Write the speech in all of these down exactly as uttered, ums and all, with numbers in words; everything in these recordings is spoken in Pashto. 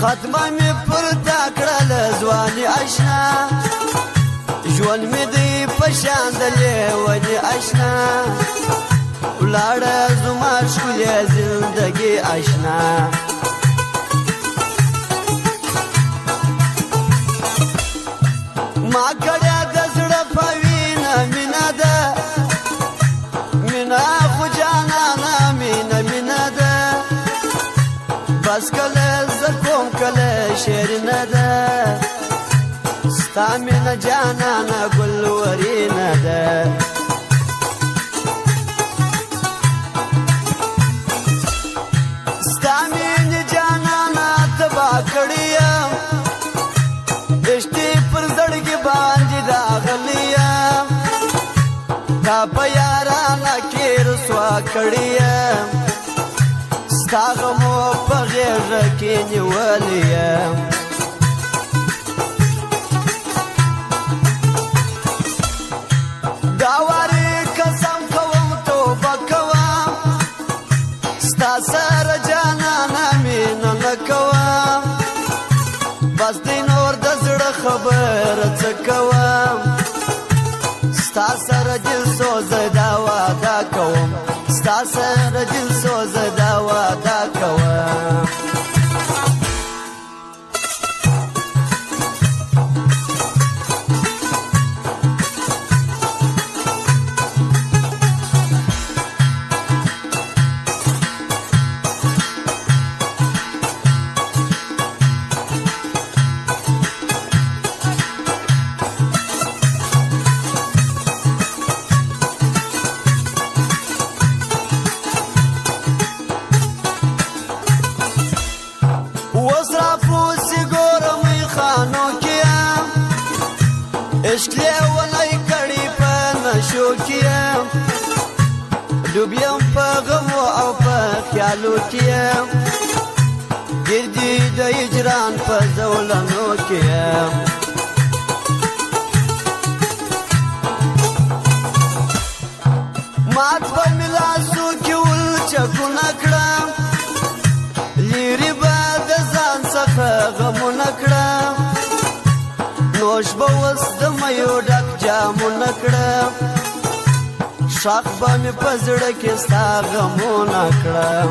ختمه مې پر تا کړله ځواني اشنا ژوند مې دی په شان د لیوني اشنا ولاړه زما ښکلې زندګي اشنا ما کړه د زړه په وینه مینه ده مینه خو جانانه مینه مینه ده بس کله زه کوم کله شیرینه ده ستا مینه جانانه ګلورینه ده ستا مینه جانانه تباه کړی یم عشقي پر زړګي باندې راغلی یم تا په یارانه کې رسوا کړی یم ستا غمو په غېږه کې نیولی یم دا وارې قسم کوم توبه کوم ستا سره جانانه مینه نه کوم بس دی نور د زړه خبره څه کوم ستا سره دل سوزه دا واده کوم ستا سره دل سوزه دا واده کوم عشق لیونی کړي په نشو کې یم ډوب یم په غمو او په خیالو کې یم ګردي د هجران په زولنو کې یم مات به مې لاسو کې ولچکونه کړم لیرې به د ځان څخه غمونه کړم نوش به اوس د میو ډک جامونه کړم ښاخ به مې په زړه کې ستا غمونه کړم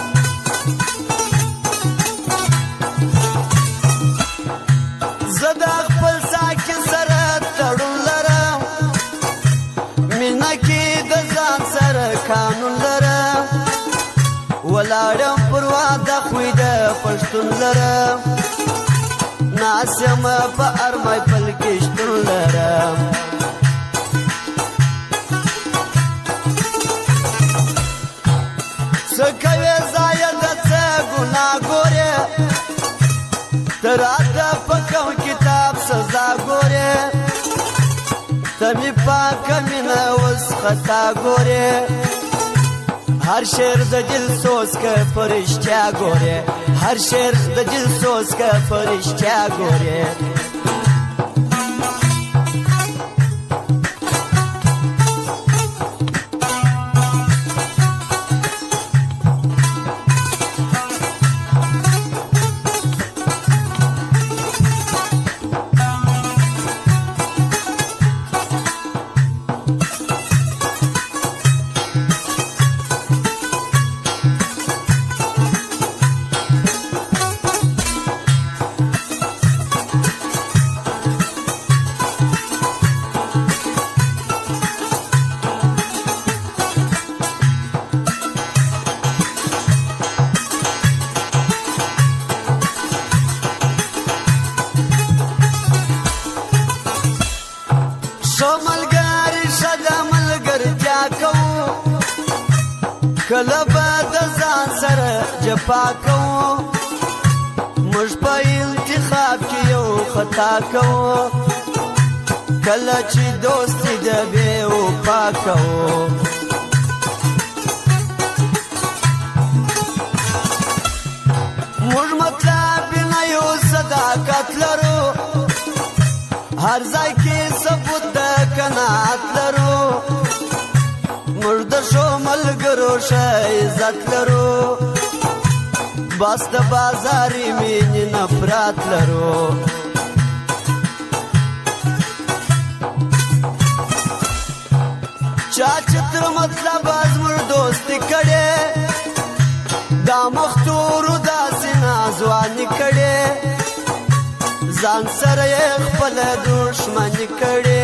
زه د خپل ساکن سره تړون لرم مینه کې د ځان سره قانون لرم ولاړم پر واده خوی د پښتون لرم ناس یم په ارمای پل کې شتون لرم څه کوې ځایه د څه ګناه ګورې ته راته په کوم کتاب سزا ګورې ته مې پاکه مینه اوس خطا ګورې هر شعر د دل سوز که فرشتیا ګورې هر شعر د دل سوز که فرشتیا ګورې کله به د ځان سره جفا کوو موږ په انتخاب کې یو خطا کوو کله چې دوستي د بې وفا کوو موږ مطلب نه یو صداقت لرو هر ځای کې ثبوت د قناعت لرو موږ د شو ملګرو ښه عزت لرو بس د بازاري مینې نفرت لرو چا چې تر مطلبه زموږ دوستي کړې دا مختورو داسې ناځواني کړې ځان سره یې خپله دښمني کړې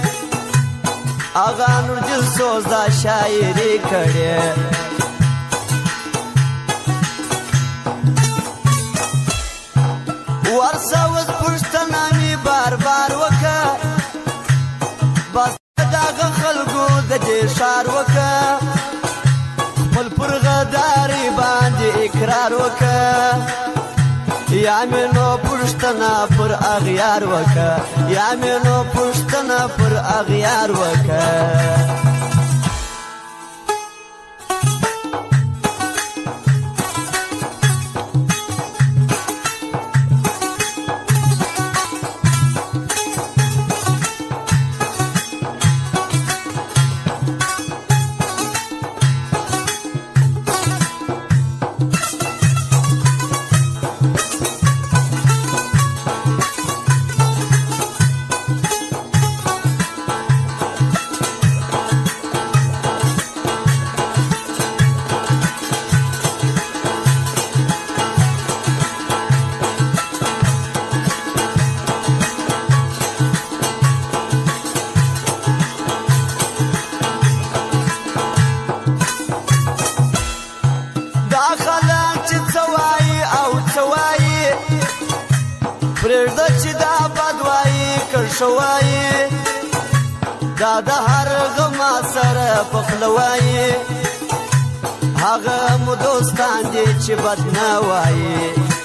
هغه نورجل سوز دا شاعري کړې ورسه اوس پوښتنه مې بار بار وکړه بس دغه خلکو د دې ښار وکړه خپل پر غداري باندې اقرار وکړه یا مې نو پوښتنه پر اغیار وکړه یا مې نو پوښتنه پر اغیار وکړه پرېږده چې دا بد وایي کرښه وایي دا د هر غما سره په خوله وایي هغه مو دوستان دي چې بد نه وایي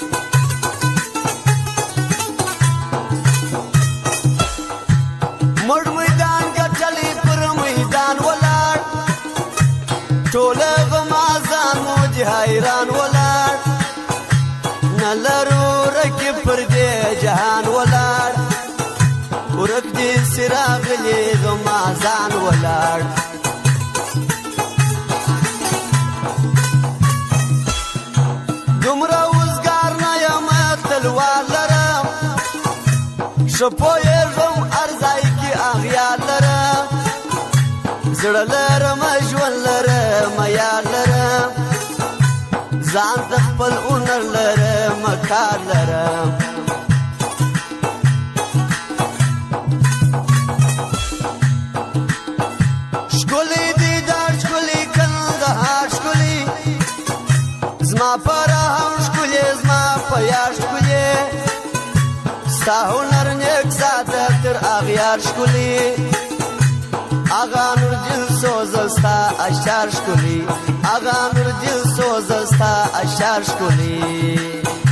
مړ میدان ګټلی پر میدان ولاړ ټوله غمازان مو دي حیران ولاړ نه لرو رکې پر دې جهان ولاړ ورک دې سراغلي غمازان ولاړ دومره وزګار نه یم تلوار لرم ښه پوهېږم هر ځای کې اغیار لرم زړه لرم ژوند لرم یار لرم ځان ته خپل هنر لرم کار لرم ښکلی دیدار ښکلی کندهار ښکلی زما په رحم ښکلی زما په یار ښکلی ستا هنر نیک ساده تر اغیار ښکلی آغا نورجل سوزه ستا اشعار ښکلي آغا نورجل سوزه ستا اشعار ښکلي